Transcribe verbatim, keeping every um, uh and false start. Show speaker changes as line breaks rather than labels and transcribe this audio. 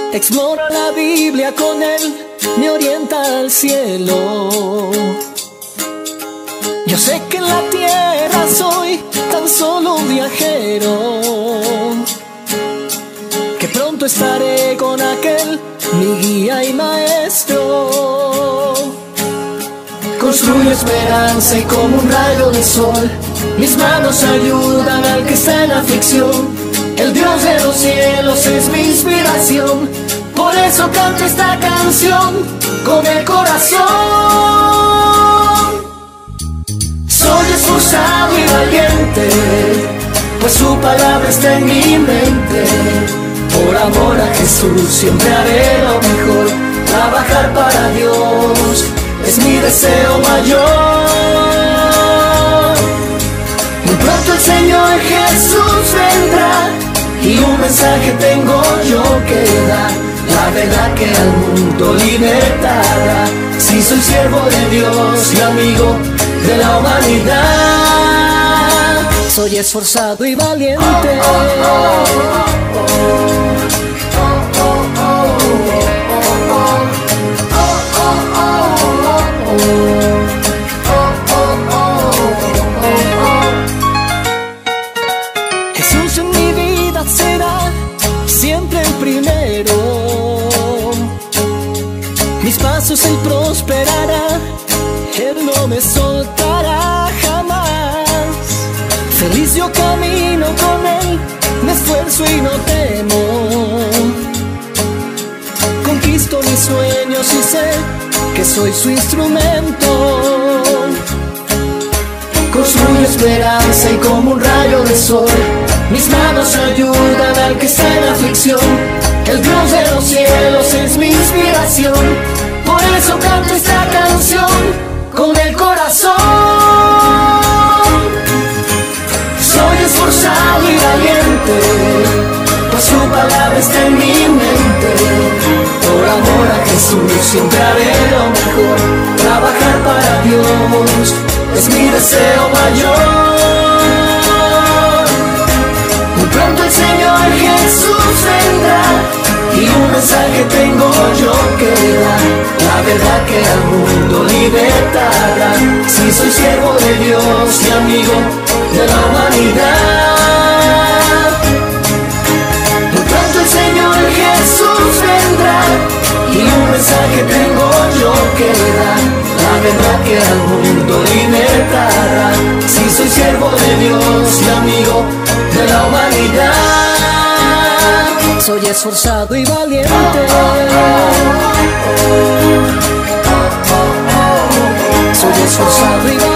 Exploro la Biblia, con él me orienta al cielo. Yo sé que en la tierra soy tan solo un viajero, que pronto estaré con aquel, mi guía y maestro. Construyo esperanza y como un rayo de sol, mis manos ayudan al que está en aflicción. El Dios de los cielos es mi inspiración, por eso canto esta canción con el corazón. Soy esforzado y valiente, pues su palabra está en mi mente. Por amor a Jesús siempre haré lo mejor, trabajar para Dios es mi deseo mayor. Muy pronto el Señor Jesús vendrá, y un mensaje tengo yo que dar, la verdad que al mundo libertará. Si soy siervo de Dios y amigo de la humanidad, soy esforzado y valiente. Jesús en mi vida será siempre el primero. Mis pasos él prosperará, él no me soltará jamás. Feliz yo camino con él, me esfuerzo y no temo. Conquisto mis sueños y sé que soy su instrumento. Construyo esperanza y como un rayo de sol, mis manos ayudan al que está en aflicción. El Dios de los cielos es mi inspiración, por eso canto esta canción con el corazón. Soy esforzado y valiente, pues su palabra está en mi mente. Por amor a Jesús siempre haré lo mejor, trabajar para Dios es mi deseo mayor. Muy pronto el Señor Jesús vendrá, y un mensaje tengo yo que dar, la verdad que al mundo libertará. Si soy siervo de Dios y amigo de la humanidad, muy pronto el Señor Jesús vendrá, y un mensaje tengo yo que dar, la verdad que al mundo libertará. Si soy siervo de Dios y amigo de la humanidad, soy esforzado y valiente. Soy esforzado y valiente.